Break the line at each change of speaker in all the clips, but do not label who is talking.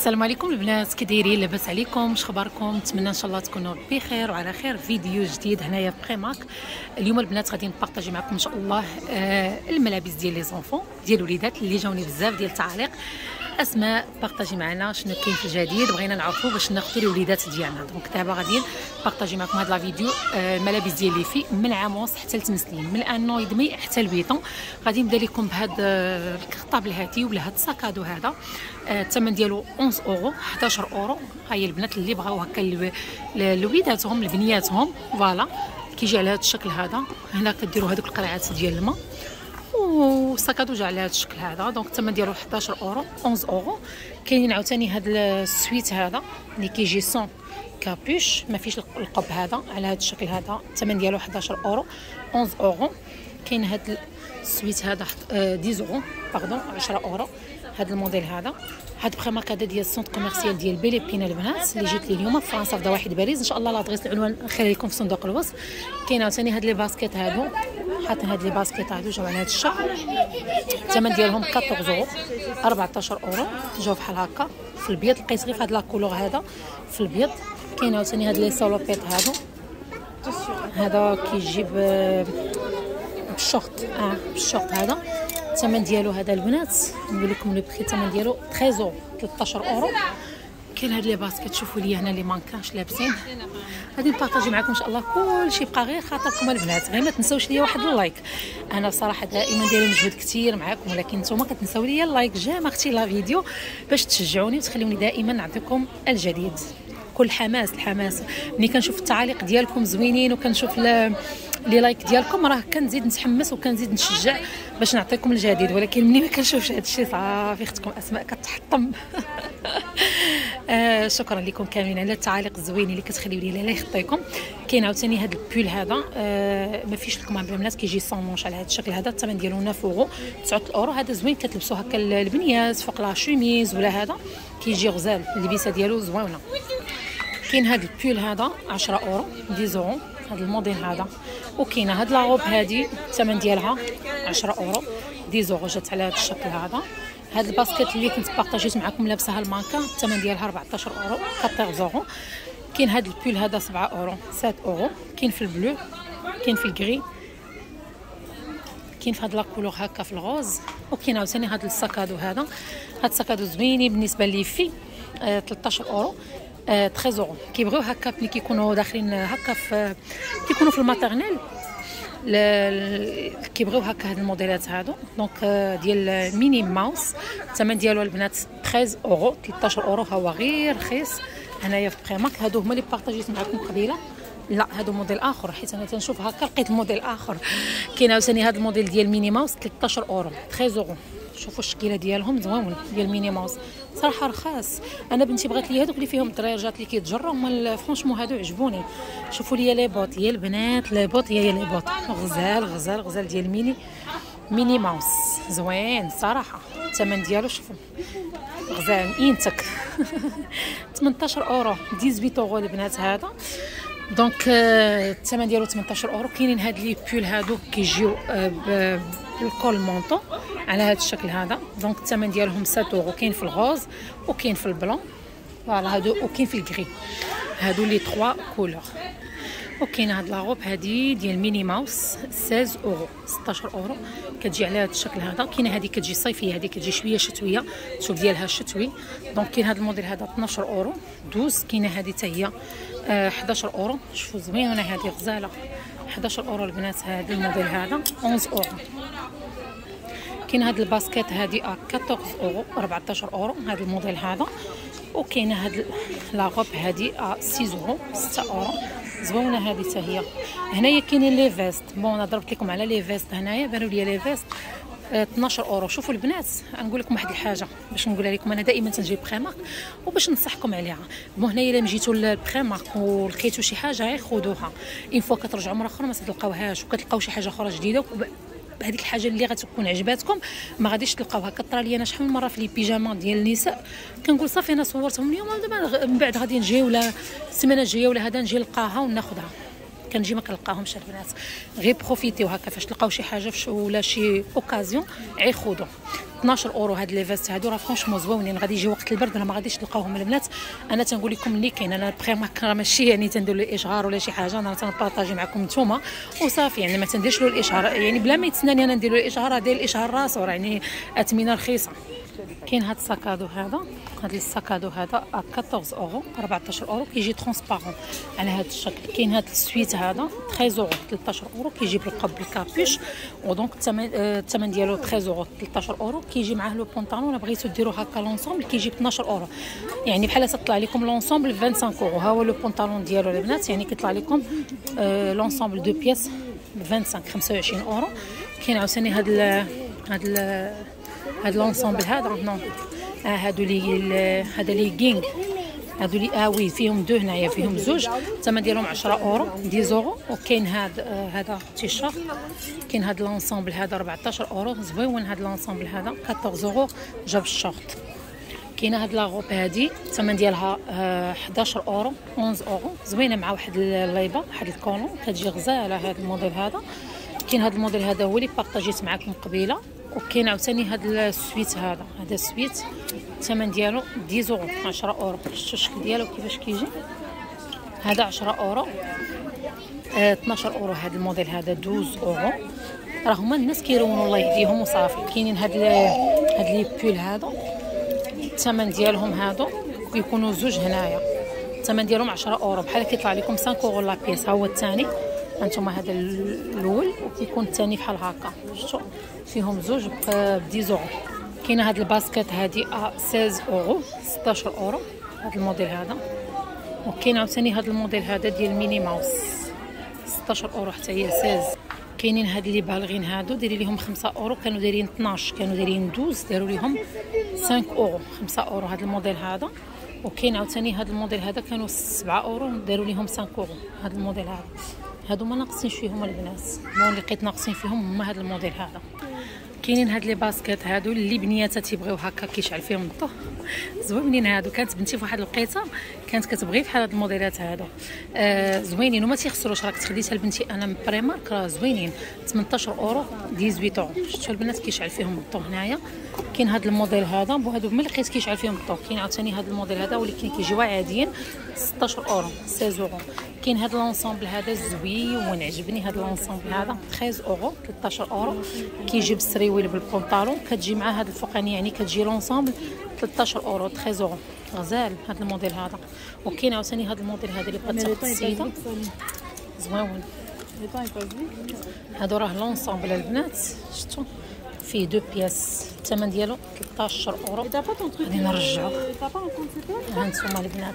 السلام عليكم البنات، كي دايرين؟ لاباس عليكم؟ اش اخباركم؟ نتمنى ان شاء الله تكونوا بخير وعلى خير. فيديو جديد هنايا في بريماك. اليوم البنات غادي نبارطاجي معكم ان شاء الله الملابس ديال لي زونفون ديال الوليدات اللي جاوني بزاف ديال التعاليق. اسماء بارطاجي معنا شنو كاين في الجديد، بغينا نعرفوا باش ناخذوا الوليدات ديالنا. دونك دابا غادي نبارطاجي معكم هاد لا فيديو الملابس ديال لي في من عام ونص حتى ل 8 سنين، من ان نو يدمي حتى ل 8 طون. غادي نبدا لكم بهاد الكرطاب الهاتي ولا هاد الساكادو هذا. الثمن ديالو 11 اورو 11 اورو. هاي البنات اللي بغاو هكا لوليداتهم لبنياتهم فوالا كيجي على هذا الشكل هذا. هنا كديروا هذوك القرعات ديال الماء والساكادو جا على هذا الشكل هذا. دونك الثمن ديالو 11 اورو 11 اورو. كاينين عاوتاني هذا السويت هذا اللي كيجي سون كابوش ما فيش القب هذا على هذا الشكل هذا. الثمن ديالو 11 اورو 11 اورو. كاين هذا السويت هذا 10 اورو باردون 10 اورو. هذا الموديل هذا بريماك هذا ديال السونط كوميرسيال ديال بيليبين البنات اللي جيت لي اليوم في فرنسا في ضواحي باريس. ان شاء الله لادريس العنوان نخلي لكم في صندوق الوصف. كاين عاوتاني هاد لي باسكيت هادو، حاطين هاد لي باسكيت هادو جاو على هاد الشكل. الثمن ديالهم 14 اورو 14 اورو. جاو بحال هكا في البيض، لقيت غير في هاد لا كولور هذا في البيض. كاين عاوتاني هاد لي سالوبيط هادو، هذا كيجي بالشورت بالشورت هذا. الثمن ديالو هذا البنات نقول لكم لو بري، الثمن ديالو 13 اورو 13 اورو. كاين هاد لي باسكيت شوفوا لي هنا اللي مانكاش لابسين. غادي نبارطاجي معكم ان شاء الله كلشي بقى غير خاطركم البنات. غير ما تنساوش ليا واحد اللايك. انا بصراحه دائما دايره مجهود كثير معكم، ولكن نتوما كتنساو ليا اللايك جامع اختي لا فيديو باش تشجعوني وتخليوني دائما نعطيكم الجديد. كل الحماس ملي كنشوف التعاليق ديالكم زوينين وكنشوف لي لايك ديالكم راه كنزيد نتحمس وكنزيد نشجع باش نعطيكم الجديد. ولكن ملي ما كنشوفش هذا الشيء صافي اختكم اسماء كتحطم. شكرا لكم كاملين على التعاليق الزوينين اللي كتخليو لي الله يخطيكم. كاين عاوتاني هذا البول هذا ما فيش لكم البنات كيجي سون مونش على هذا الشكل هذا. الثمن ديالو 9 اورو 9 اورو. هذا زوين كتلبسوا هكا البنيات فوق لا شوميز ولا هذا كيجي غزال، اللبسه ديالو زوينه. كاين هذا البول هذا 10 اورو 10 اورو هذا الموديل هذا. وكاينه هاد لا روب هادي الثمن ديالها 10 اورو 10 اورو. جات على هذا الشكل هذا. هاد الباسكيت اللي كنت بارطاجيت معكم لابسها الماركه الثمن ديالها 14 اورو 14 اورو. كاين هاد البول هذا 7 اورو 7 اورو. كاين في البلو، كاين في الكري، كاين في هاد لا كولور هكا في الغوز. وكاين عاوتاني هاد الساكادو هذا. هاد الساكادو زوينين بالنسبه لي في 13 اورو 13 اورو. كيبغيو هكا ملي كيكونوا داخلين هكا في كيكونوا في الماتيرنيل كيبغيو هكا هاد الموديلات هادو. دونك ديال ميني ماوس. الثمن ديالو البنات 13 اورو 13 اورو. هو غير رخيص هنايا في بريماك. هادو هما اللي بارطاجيت معكم قبيله. لا هادو موديل اخر، حيت انا تنشوف هكا لقيت الموديل اخر. كاين عاوتاني هاد الموديل ديال ميني ماوس 13 اورو 13 اورو. شوفوا الشكيله ديالهم زوين ديال ميني ماوس صراحه رخاص. انا بنتي بغات لي هذوك اللي فيهم الدريرجات اللي كيتجروا، هما فرونشمون هادو عجبوني. شوفوا لي لي بوط يا البنات، لي بوط يا لي بوط غزال ديال ميني ماوس زوين صراحه. الثمن ديالو شوفوا غزال ينتك 18 اورو 18 اورو البنات هذا. دونك الثمن ديالو 18 اورو. كاينين هاد لي بول هادو كيجيو بالكول مونطو على هذا الشكل هذا. دونك الثمن ديالهم 7 اورو. كاين في الغوز وكاين في البلون فوالا هادو، وكاين في الكري. هادو لي 3 كولور. وكاين هاد لا روب هادي ديال ميني ماوس 16 اورو 16 اورو. كتجي على هذا الشكل هذا. كاينه هادي كتجي صيفيه، هادي كتجي شويه شتويه، الثوب ديالها شتوي. دونك كاين هاد الموديل هذا 12 اورو 12. كاينه هادي حتى هي 11 اورو. شوفوا زوينه هادي غزاله 11 اورو البنات. هذا الموديل هذا 11 اورو. كاين هاد الباسكيت هادي 14 اورو 14 اورو هذا الموديل هذا. وكاينه هاد لا روب هادي 6 اورو 6 اورو زوينه هذه حتى هي. هنايا كاينين لي فيست. بون انا ضربت لكم على لي فيست هنايا بانوا لي لي فيست 12 اورو. شوفوا البنات نقول لكم واحد الحاجه باش نقولها لكم. انا دائما تنجي بريماك وباش ننصحكم عليها. بون هنايا الا مشيتوا للبريماك ولقيتوا شي حاجه غير خذوها. اون فوا كترجعوا مره اخرى ما تلقاوهاش وكتلقاو شي حاجه اخرى جديده هذيك الحاجه اللي غتكون عجباتكم ما غاديش تلقاوها. كطرى لي انا شحال من مره في لي بيجاما ديال النساء كنقول صافي انا صورتهم اليوم دابا من بعد غادي نجي ولا السيمانه الجايه ولا هذا نجي نلقاها وناخذها. كنجي ما كنلقاهمش البنات. غير بروفيتيو هكا فاش تلقاو شي حاجه ولا شي اوكازيون غير خذوا. 12 اورو. هاد لي فيست هادو راه فرونشمون زوينين، غادي يجي وقت البرد راه ما غاديش تلقاوهم البنات. انا تنقول لكم اللي كاين، انا بريمارك راه ماشي يعني تندير له اشهار ولا شي حاجه، انا تنبارطاجي معكم نتوما وصافي، يعني ما تنديرش له الاشهار، يعني بلا ما يتسناني انا ندير له الاشهار، داير الاشهار راسو راه يعني اثمنه رخيصه. كاين هاد الساكادو هذا، هاد الساكادو هذا 14 اورو 14 اورو، كيجي ترونسبارون على هذا الشكل. كاين هاد السويت هذا 13 اورو 13 اورو، كيجي بالقب بالكابوش، ودونك الثمن ديالو 13 اورو 13 اورو. كيجي معاه لو بونطالون، الا بغيتو ديروا هكا لونسومبل كيجي ب 12 اورو، يعني بحال تطلع لكم لونسومبل 25 اورو. ها هو لو بونطالون ديالو البنات، يعني كيطلع لكم لونسومبل دو بياس ب 25 اورو. كاين عاوتاني هاد لونسومبل هذا نو هادو لي هذا لي غينغ هادو لي وي فيهم دو هنايا، فيهم زوج، الثمن ديالهم 10 اورو 10 اورو. وكاين هذا تيشيرت، كاين هاد لونسومبل هذا 14 اورو، زويون هاد لونسومبل هذا 14 اورو جاب الشورت. كاينه هاد لاغوب هادي الثمن ديالها 11 اورو 11 اورو، زوينه مع واحد الليبه واحد الكولون، كتجي غزاله هاد الموديل هذا. كاين هاد الموديل هذا هو اللي بارطاجيت معكم قبيله. وكاين عاوتاني هاد السويت هذا السويت الثمن ديالو 10 اورو 10 اورو. شفتوا الشكل ديالو كيفاش كيجي، هذا 10 اورو 12 اورو. هذا الموديل هذا 12 اورو. راه هما الناس كيرونوا الله يهديهم وصافي. كاينين هاد لي بول هادو الثمن ديالهم هادو كيكونوا زوج هنايا، الثمن ديالهم 10 اورو، بحال كيطلع لكم 5 اورو لا بيس. ها هو الثاني هانتوما، هذا الاول وكيكون الثاني بحال هكا، شفتوا فيهم زوج ب 10 اورو. كاينه هاد الباسكيت هادي 16 اورو 16 اورو هاد الموديل هذا. وكاين عاوتاني هاد الموديل هذا ديال ميني ماوس 16 اورو حتى هي 16. كاينين هاد لي بالغين هادو ديري ليهم 5 اورو، كانوا دايرين 12 كانوا دايرين 12، داروا ليهم 5 اورو 5 اورو هاد الموديل هذا. وكاين عاوتاني هاد الموديل هذا كانوا 7 اورو داروا ليهم 5 اورو هاد الموديل هذا. هادو ما ناقصين فيهم البنات، اللي لقيت ناقصين فيهم هما هاد الموديل هذا. كاينين هاد لي باسكيت هادو اللي بنياتها تيبغيو هكا كيشعل فيهم الضو، زوينين هادو. كانت بنتي في واحد الوقيته كانت كتبغي بحال هاد الموديلات هادو، زوينين وما تيخسروش. راك تخديتها لبنتي انا من بريمارك، راه زوينين 18 اورو 18 اورو. شفتوا البنات كيشعل فيهم الضو هنايا. كاين هاد الموديل هذا هادو ما لقيت كيشعل فيهم الضو. كاين عاوتاني هاد الموديل هذا ولكن كيجيو عاديين 16 اورو 16 اورو. كاين هاد لونسومبل هذا زويون عجبني، هاد لونسومبل هذا 13 اورو 13 اورو، كيجي بالسريويل بالبونطالون، كتجي مع هاد الفوقاني يعني كتجي لونسومبل 13 اورو 13 اورو. غزال هاد الموديل هذا. وكاين عاوتاني هاد الموديل هذا اللي بغات تاخد السيده زويون. هادو راه لونسومبل البنات، شفتوا فيه دو بياس، الثمن ديالو 13 اورو. غادي نرجعو هانتوما البنات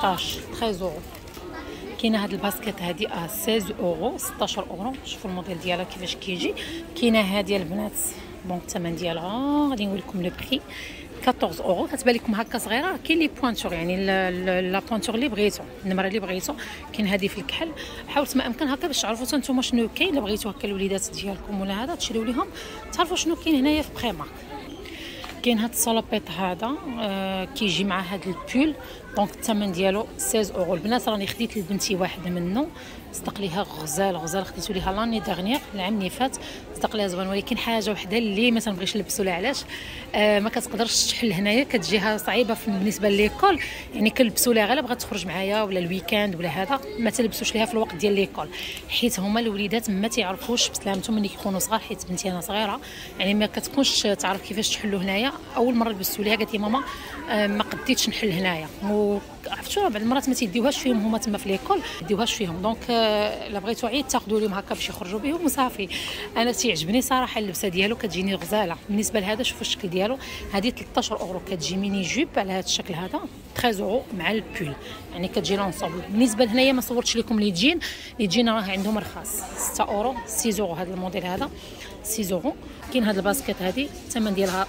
13 اورو. كاينه هاد الباسكيت هادي 16 اورو 16 اورو. شوفوا الموديل ديالها كيفاش كيجي. كاينه هادي البنات بون الثمن ديالها غادي نقول لكم لو بري 14 اورو. كتبان لكم هكا صغيره. كاين لي بوانتور يعني لا بوانتور اللي بغيتو، النمره اللي بغيتو. كاين هذه في الكحل. حاولت ما امكن هكا باش تعرفوا نتوما شنو كاين. الا بغيتو هكا الوليدات ديالكم ولا هذا تشريو ليهم تعرفوا شنو كاين هنايا في بريمارك. كاين هاد الصلابيط هذا كيجي مع هاد البول، دونك الثمن ديالو 16 اورو. البنات راني خديت لبنتي واحده منه، صدق ليها غزال خديتو ليها لاني دغنيير العام اللي فات، صدق ليها زوين. ولكن حاجه وحده اللي ما تنبغيش نلبسو لها، علاش ما كتقدرش تحل هنايا، كتجيها صعيبه بالنسبه ليكول، يعني كنلبسو لها غير بغات تخرج معايا ولا الويكاند ولا هذا، ما تلبسوش ليها في الوقت ديال ليكول، حيت هما الوليدات ما تعرفوش بسلامتهم ملي كيكونوا صغار. حيت بنتي انا صغيره يعني ما كتكونش تعرف كيفاش تحلو هنايا. اول مره لبستو ليها قالت لي ماما ما قديتش نحل هنايا، وعرفتوا بعض المرات ما تيديوهاش فيهم هما تما في ليكول، ديوهاش فيهم. دونك الا بغيتو عيد تاخذوا لهم هكا باش يخرجوا بهم وصافي. انا تيعجبني صراحه اللبسه ديالو، كتجيني غزاله. بالنسبه لهذا شوفوا الشكل ديالو، هذه 13 اورو، كتجي ميني جوب على هذا الشكل هذا 13 اورو مع البول، يعني كتجي لونسومبل. بالنسبه لهنايا ما صورتش لكم لي تجين راه عندهم رخاص 6 اورو 6 اورو. هذا الموديل هذا 6 اورو. كاين هذا الباسكيت هذه الثمن ديالها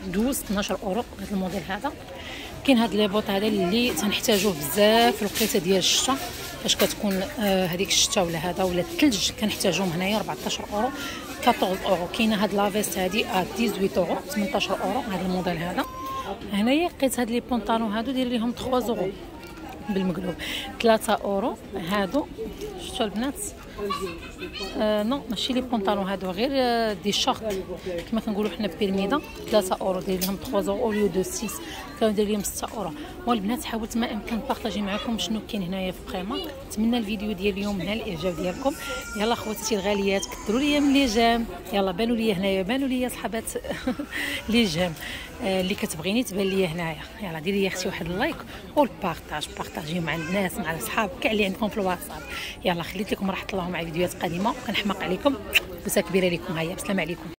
12 اورو. هذا الموديل هذا. كاين هاد لي بوط هذا اللي تنحتاجوه بزاف في الوقيته ديال الشتاء، فاش كتكون هذيك الشتاء ولا هذا ولا الثلج كنحتاجوهم هنايا 14 اورو 14 اورو. كاينه هاد لافيست هذه 18 اورو 18 اورو. هذا الموديل هذا. هنايا لقيت هاد لي بونطالون هادو داير ليهم 3 اورو بالمقلوب 3 اورو. هادو شفتوا البنات نو ماشي لي بونطالون هادو، غير دي شورت كما كنقولوا حنا بيرميدا. 3 اورو داير لهم 3 اورو اوليو دو 6، كندير لهم 6 اورو. والبنات حاولت ما امكن نبارطاجي معكم شنو كاين هنايا في بريماك. نتمنى الفيديو ديال اليوم نال الاعجاب ديالكم. يلا خواتاتي الغاليات كثروا ليا من لي جيم، يلا بانوا ليا هنايا، بانوا ليا صحابات لي جيم. اللي كتبغيني تبان ليا هنايا، يلا ديري يا اختي واحد اللايك والبارطاج، بارطاجي مع الناس مع الصحاب كاع اللي عندكم في الواتساب. يلا خليت لكم راحه الله مع فيديوهات قادمه، وكنحماق عليكم بوسه كبيره لكم. هيا بسلام عليكم.